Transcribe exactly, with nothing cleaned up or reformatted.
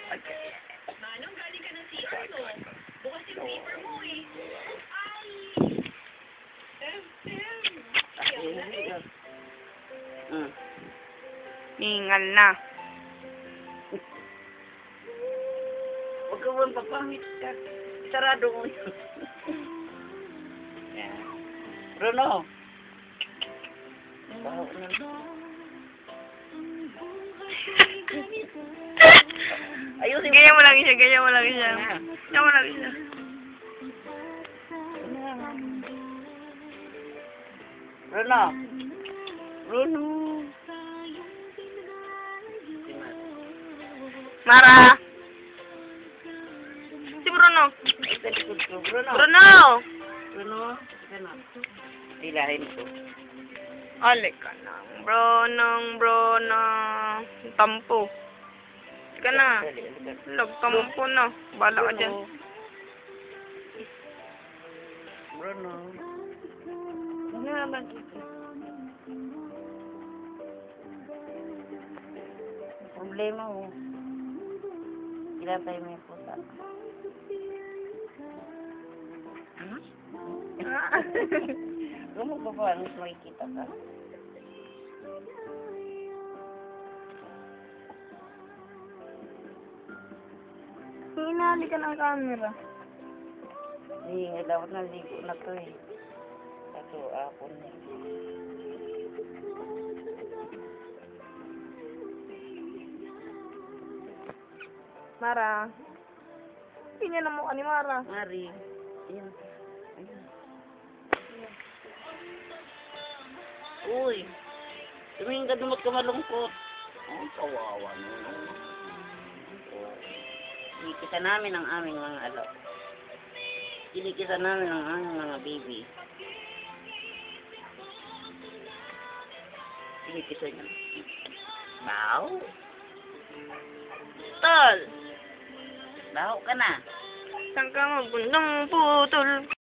Manong, galing ka ng C R, no? Bukas yung paper mo, eh. Ay! Tem, tem. Ayaw na, eh. Mm. Hingal na. Huwag ka mong papangit ka. Sarado mo yun. Yan. Bruno. Baho na. Ayusin mo. Ganyan mo lang siya, ganyan mo lang siya. Ganyan mo lang siya. Bruno. Bruno. Mara! Si Bruno. Sa likod ko. Bruno. Bruno! Bruno. Bruno. Hilahin ko. Alik ka na. Bruno, Bruno. Tampo. Ka na. Lag, tampo na. Bala ka dyan. Bruno. Ano naman ito? Problema mo. Kinapay mo yung puta. Hmm? Kung magpapaan, mas makikita ka. Hinali ka ng camera. Hindi, dapat naligo na to eh. Kaso, apon na. Mara. Pinya na mukha ni Mara. Mari. Ayan. Ayan. Uy. Tumingin ka dumot ka malungkot. Oh, kawawa naman. Kinikita namin ang aming mga alok. Kinikita namin ang aming mga baby. Kinikita niya. Bao. Tol! Bao ka na. Saan ka mabundang putol?